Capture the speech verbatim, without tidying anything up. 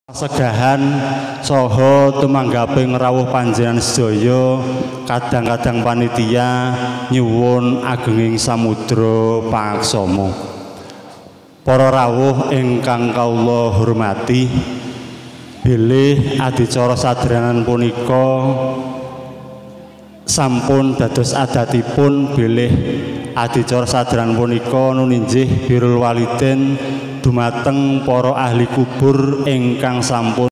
Sedahan saha tumanggaping rawuh panjenengan sedaya kadang-kadang panitia nyuwun agenging samudra pangaksama. Para rawuh ingkang kawula hormati, bilih adicara sadherenan punika sampun dados adatipun bilih adicara sadherenan punika nuninjih birrul walidin dumateng para ahli kubur ingkang sampun